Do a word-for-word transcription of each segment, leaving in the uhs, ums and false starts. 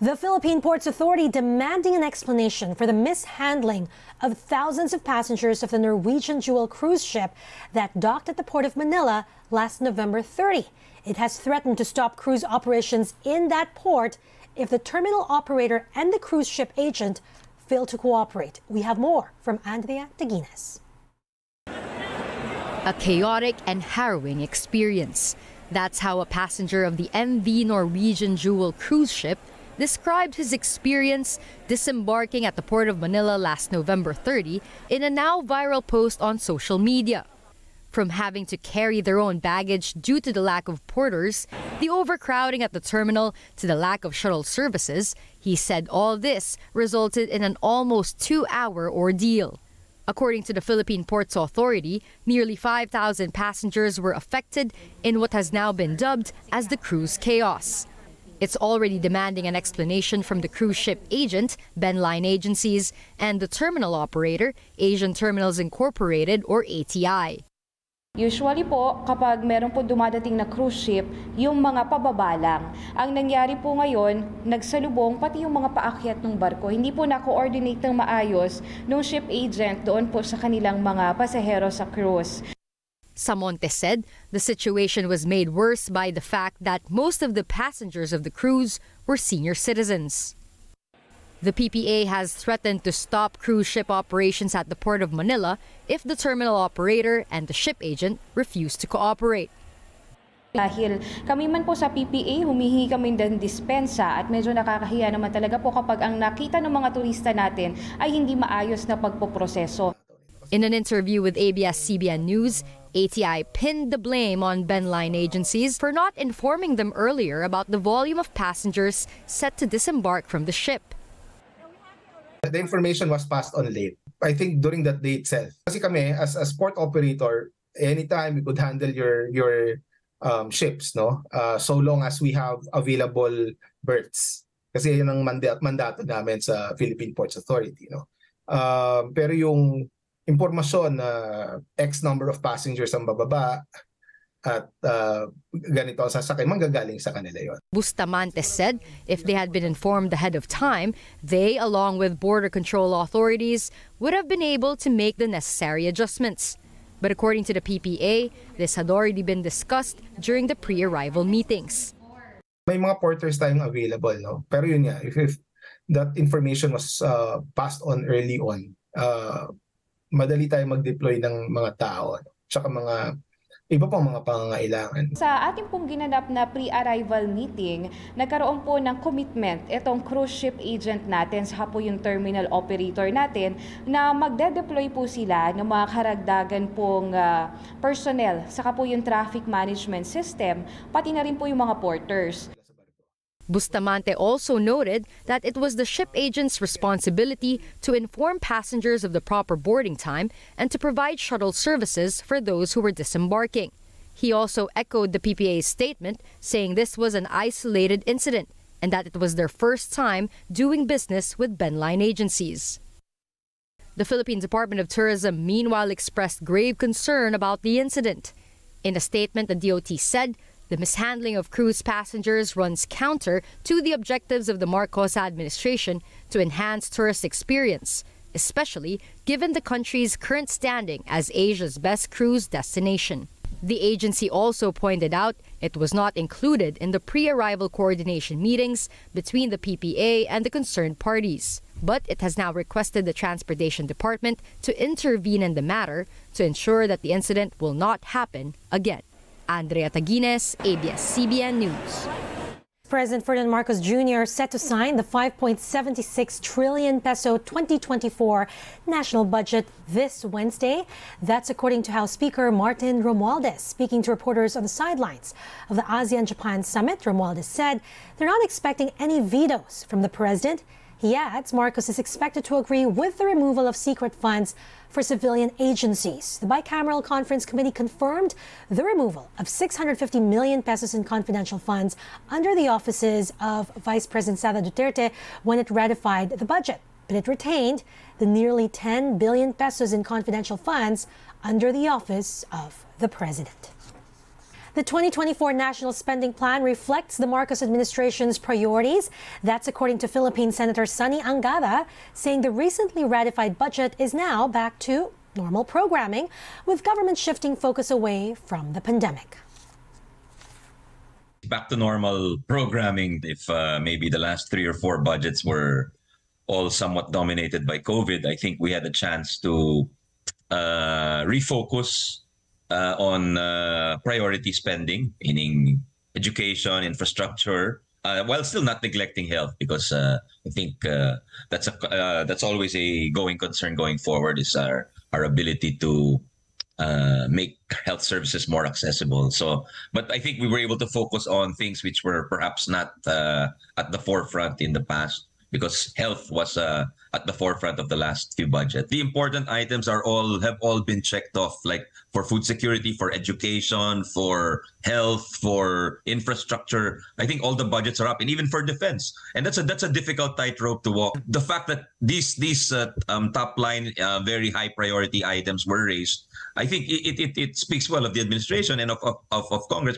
The Philippine Ports Authority demanding an explanation for the mishandling of thousands of passengers of the Norwegian Jewel cruise ship that docked at the Port of Manila last November thirtieth. It has threatened to stop cruise operations in that port if the terminal operator and the cruise ship agent fail to cooperate. We have more from Andrea Taguines. A chaotic and harrowing experience. That's how a passenger of the M V Norwegian Jewel cruise ship described his experience disembarking at the Port of Manila last November thirtieth in a now viral post on social media. From having to carry their own baggage due to the lack of porters, the overcrowding at the terminal, to the lack of shuttle services, he said all this resulted in an almost two-hour ordeal. According to the Philippine Ports Authority, nearly five thousand passengers were affected in what has now been dubbed as the cruise chaos. It's already demanding an explanation from the cruise ship agent, Benline Agencies, and the terminal operator, Asian Terminals Incorporated or A T I. Usually po, kapag meron po dumadating na cruise ship, yung mga pababa lang. Ang nangyari po ngayon, nagsalubong pati yung mga paakyat ng barko. Hindi po na-coordinate ng maayos ng ship agent doon po sa kanilang mga pasahero sa cruise. Samonte said the situation was made worse by the fact that most of the passengers of the cruise were senior citizens. The P P A has threatened to stop cruise ship operations at the Port of Manila if the terminal operator and the ship agent refuse to cooperate. Dahil kami man po sa P P A, humihingi kami ng dispensa at medyo nakakahiya naman talaga po kapag ang nakita ng mga turista natin ay hindi maayos na pagpoproseso. In an interview with A B S C B N News, A T I pinned the blame on Benline Agencies for not informing them earlier about the volume of passengers set to disembark from the ship. The information was passed on late. I think during that day itself. Kasi kami, as a port operator, anytime we could handle your your um, ships, no? Uh, so long as we have available berths. Kasi yun ang mandat mandato namin sa Philippine Ports Authority, no? Uh, pero yung impormasyon na uh, X number of passengers ang bababa at uh, ganito ang sasakay, manggagaling sa kanila yon. Bustamante said if they had been informed ahead of time, they, along with border control authorities, would have been able to make the necessary adjustments. But according to the P P A, this had already been discussed during the pre-arrival meetings. May mga porters tayong available, no? Pero yun nga, if, if that information was uh, passed on early on, uh, madali tayong mag-deploy ng mga tao, no? Tsaka mga iba pang mga pangangailangan. Sa ating pong ginanap na pre-arrival meeting, nagkaroon po ng commitment itong cruise ship agent natin, sa po yung terminal operator natin, na magde-deploy po sila ng mga karagdagan pong uh, personnel, saka po yung traffic management system, pati na rin po yung mga porters. Bustamante also noted that it was the ship agent's responsibility to inform passengers of the proper boarding time and to provide shuttle services for those who were disembarking. He also echoed the P P A's statement, saying this was an isolated incident and that it was their first time doing business with Benline Agencies. The Philippine Department of Tourism meanwhile expressed grave concern about the incident. In a statement, the D O T said the mishandling of cruise passengers runs counter to the objectives of the Marcos administration to enhance tourist experience, especially given the country's current standing as Asia's best cruise destination. The agency also pointed out it was not included in the pre-arrival coordination meetings between the P P A and the concerned parties. But it has now requested the Transportation Department to intervene in the matter to ensure that the incident will not happen again. Andrea Taguines, A B S C B N News. President Ferdinand Marcos Junior set to sign the five point seven six trillion peso twenty twenty-four national budget this Wednesday. That's according to House Speaker Martin Romualdez. Speaking to reporters on the sidelines of the ASEAN-Japan Summit, Romualdez said they're not expecting any vetoes from the president. He adds Marcos is expected to agree with the removal of secret funds for civilian agencies. The bicameral conference committee confirmed the removal of six hundred fifty million pesos in confidential funds under the offices of Vice President Sara Duterte when it ratified the budget. But it retained the nearly ten billion pesos in confidential funds under the office of the president. The twenty twenty-four National Spending Plan reflects the Marcos administration's priorities. That's according to Philippine Senator Sonny Angada, saying the recently ratified budget is now back to normal programming, with government shifting focus away from the pandemic. Back to normal programming. If uh, maybe the last three or four budgets were all somewhat dominated by COVID, I think we had a chance to uh, refocus uh, on uh, priority spending, meaning education, infrastructure, uh, while still not neglecting health, because uh, I think uh, that's a uh, that's always a going concern going forward, is our our ability to uh, make health services more accessible. So, but I think we were able to focus on things which were perhaps not uh, at the forefront in the past, because health was uh, at the forefront of the last few budgets. The important items are all have all been checked off, like for food security, for education, for health, for infrastructure. I think all the budgets are up, and even for defense. And that's a that's a difficult tightrope to walk. The fact that these these uh, um, top line, uh, very high priority items were raised, I think it it, it speaks well of the administration and of of, of, of Congress.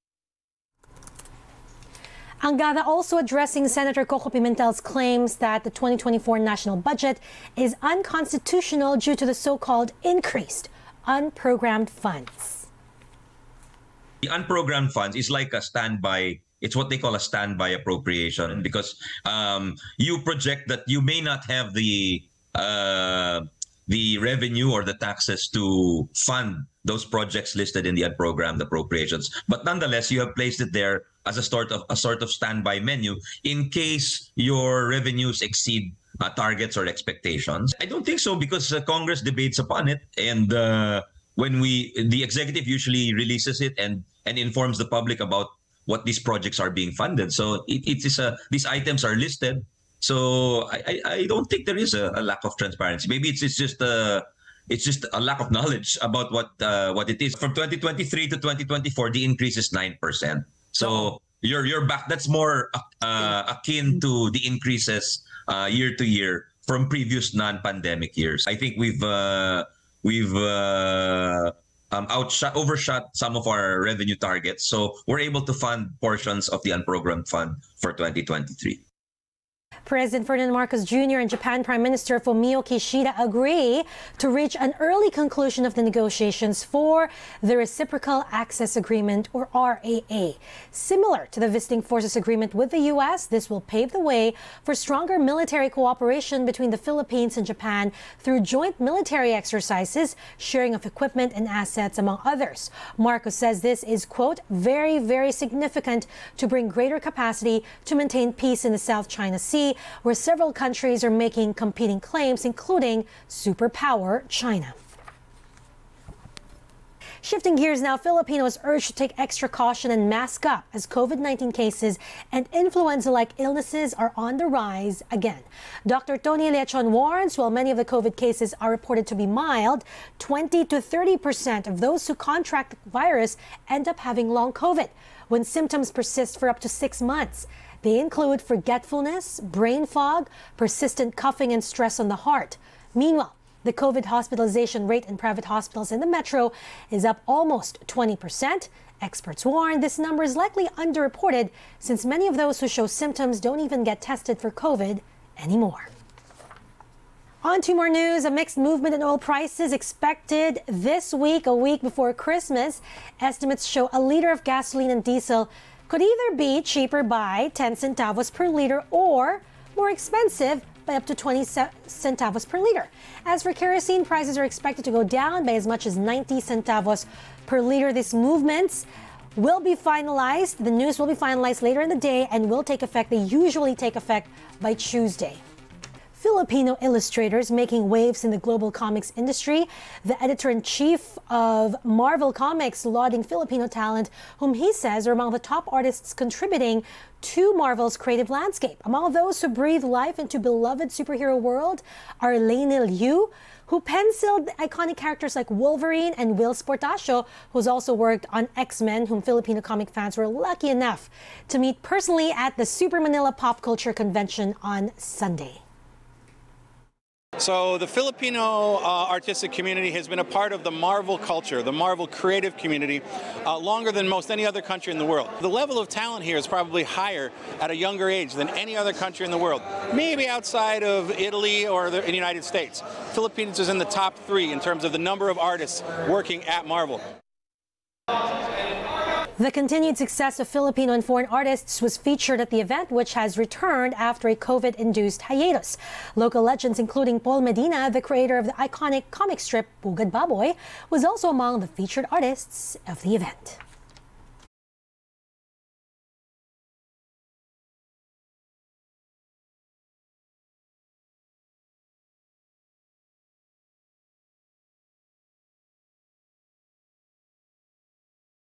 Angada also addressing Senator Coco Pimentel's claims that the twenty twenty-four national budget is unconstitutional due to the so-called increased unprogrammed funds. The unprogrammed funds is like a standby. It's what they call a standby appropriation, because um, you project that you may not have the uh, the revenue or the taxes to fund those projects listed in the unprogrammed appropriations, but nonetheless you have placed it there as a sort of a sort of standby menu in case your revenues exceed uh, targets or expectations. I don't think so, because uh, Congress debates upon it, and uh, when we the executive usually releases it and and informs the public about what these projects are being funded. So it, it is a these items are listed. So I, I, I don't think there is a, a lack of transparency. Maybe it's it's just a it's just a lack of knowledge about what uh, what it is. From twenty twenty-three to twenty twenty-four, the increase is nine percent. So you're you're back. That's more uh, akin to the increases uh, year to year from previous non-pandemic years. I think we've uh, we've uh, um, outshot overshot some of our revenue targets. So we're able to fund portions of the unprogrammed fund for twenty twenty-three. President Ferdinand Marcos Junior and Japan Prime Minister Fumio Kishida agree to reach an early conclusion of the negotiations for the Reciprocal Access Agreement, or R A A. Similar to the Visiting Forces Agreement with the U S, this will pave the way for stronger military cooperation between the Philippines and Japan through joint military exercises, sharing of equipment and assets, among others. Marcos says this is, quote, very, very significant to bring greater capacity to maintain peace in the South China Sea, where several countries are making competing claims, including superpower China. Shifting gears now, Filipinos urged to take extra caution and mask up as COVID nineteen cases and influenza-like illnesses are on the rise again. Doctor Tony Lechon warns while many of the COVID cases are reported to be mild, twenty to thirty percent of those who contract the virus end up having long COVID, when symptoms persist for up to six months. They include forgetfulness, brain fog, persistent coughing, and stress on the heart. Meanwhile, the COVID hospitalization rate in private hospitals in the metro is up almost twenty percent. Experts warn this number is likely underreported, since many of those who show symptoms don't even get tested for COVID anymore. On to more news. A mixed movement in oil prices expected this week, a week before Christmas. Estimates show a liter of gasoline and diesel could either be cheaper by ten centavos per liter or more expensive by up to twenty centavos per liter. As for kerosene, prices are expected to go down by as much as ninety centavos per liter. These movements will be finalized. The news will be finalized later in the day and will take effect. They usually take effect by Tuesday. Filipino illustrators making waves in the global comics industry. The editor-in-chief of Marvel Comics lauding Filipino talent, whom he says are among the top artists contributing to Marvel's creative landscape. Among those who breathe life into beloved superhero world are Lainey Liu, who penciled iconic characters like Wolverine, and Will Sportacio, who's also worked on X-Men, whom Filipino comic fans were lucky enough to meet personally at the Super Manila Pop Culture Convention on Sunday. So the Filipino uh, artistic community has been a part of the Marvel culture, the Marvel creative community, uh, longer than most any other country in the world. The level of talent here is probably higher at a younger age than any other country in the world, maybe outside of Italy or the, in the United States. Philippines is in the top three in terms of the number of artists working at Marvel. The continued success of Filipino and foreign artists was featured at the event, which has returned after a COVID-induced hiatus. Local legends, including Paul Medina, the creator of the iconic comic strip Pugad Baboy, was also among the featured artists of the event.